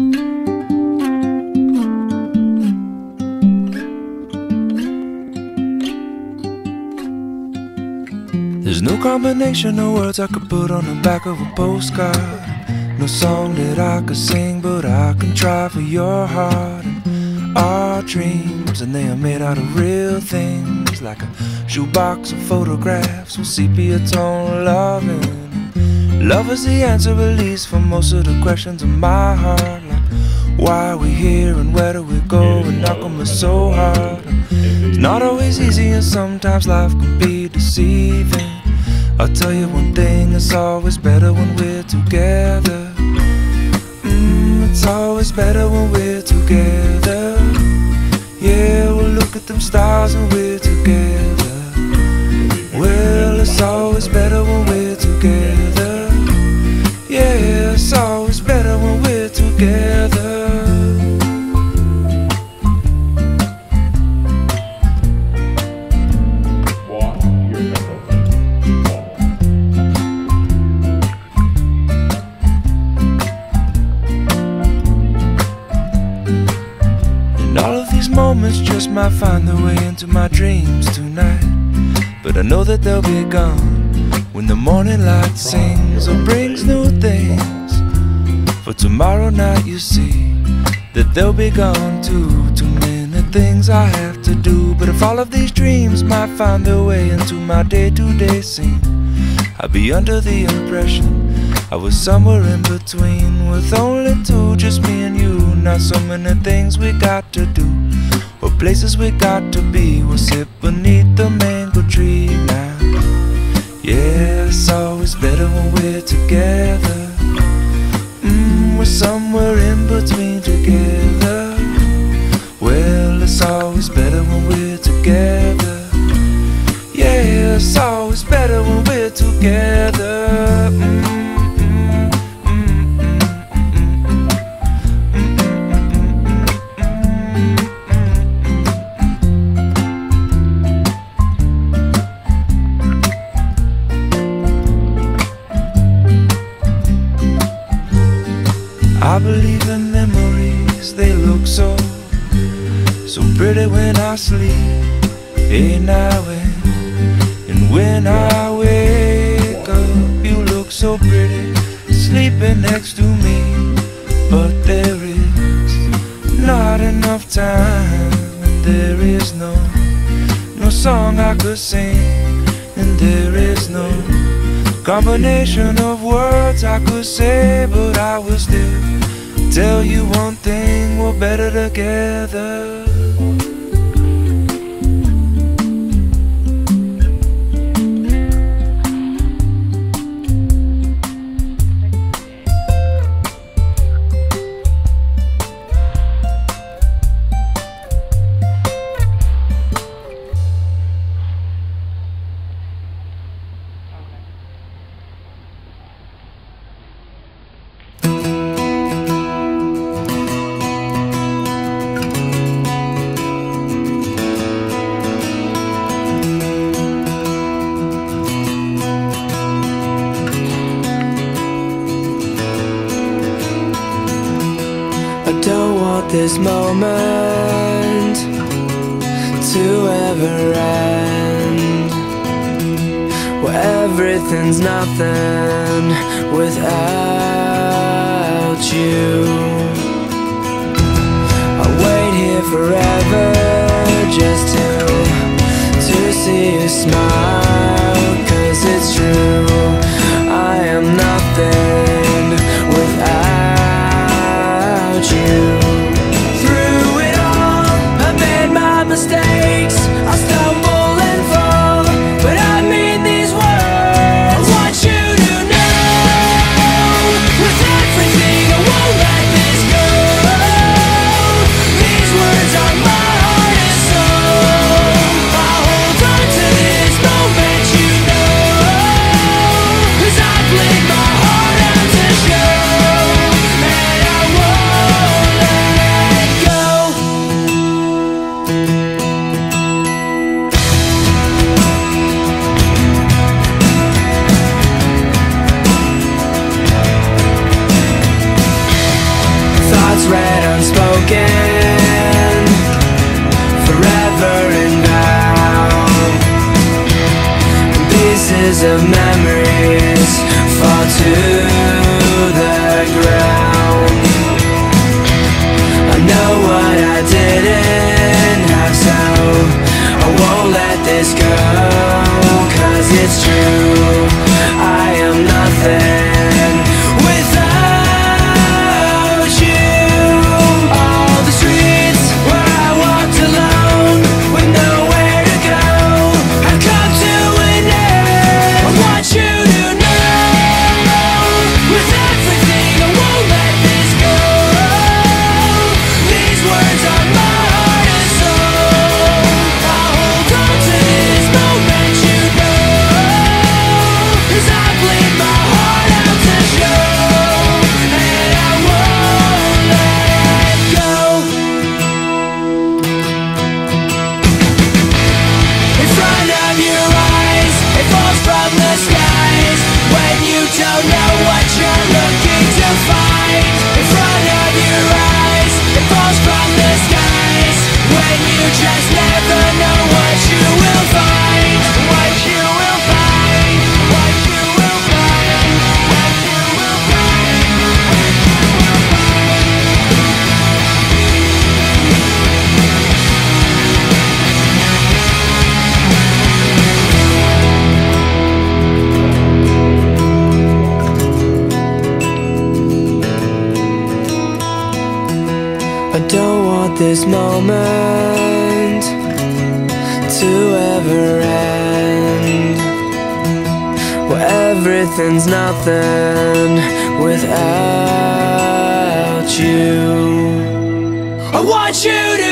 There's no combination of words I could put on the back of a postcard. No song that I could sing, but I can try for your heart. And our dreams, and they are made out of real things, like a shoebox of photographs with sepia tone loving. Love is the answer, at least, for most of the questions in my heart, like why are we here and where do we go, and how come it's so hard. It's not always easy, and sometimes life can be deceiving. I'll tell you one thing, it's always better when we're together. It's always better when we're together. Yeah, we'll look at them stars when we're together. Well, it's always better when we're together. Yeah, it's always better when we're together. Moments just might find their way into my dreams tonight, but I know that they'll be gone when the morning light sings or brings new things. For tomorrow night you see that they'll be gone too. Too many things I have to do, but if all of these dreams might find their way into my day-to-day scene, I'd be under the impression I was somewhere in between, with only two, just me and you. Not so many things we got to do, or places we got to be. We'll sit beneath the mango tree now. Yeah, it's always better when we're together. We're somewhere in between together. Well, it's always better when we're together. Yeah, it's always better when we're together. I believe in memories, they look so pretty when I sleep. Hey now and when I wake up, you look so pretty sleeping next to me. But there is not enough time, and there is no song I could sing, and there is no combination of words I could say, but I will still tell you one thing, we're better together. This moment to ever end, where everything's nothing without you. I'll wait here forever just to see you smile, 'cause it's true, I am nothing without you. Mistakes, I stumble and fall, but I mean these words. I want you to know, with everything I won't let this go. These words are my heart and soul. I'll hold on to this moment, you know, 'cause I played my heart out to show, and I won't let words read unspoken, forever and now. Pieces of memories fall to the ground. I know what I didn't have, so I won't let this go. 'Cause it's true, I am nothing without you. All the streets where I walked alone with nowhere to go have come to an end. I want you to know, with everything I won't let this go. These words are my heart and soul. I'll hold on to this moment, you know, 'cause I bleed my heart out to show, and I won't let go. In front of your eyes, it falls from the skies when you don't know what you're looking to find. In front of your eyes, it falls from the skies when you just never know what you will find. What you will find. What you will find. What you will find. I don't want this moment to ever end, where everything's nothing without you. I want you to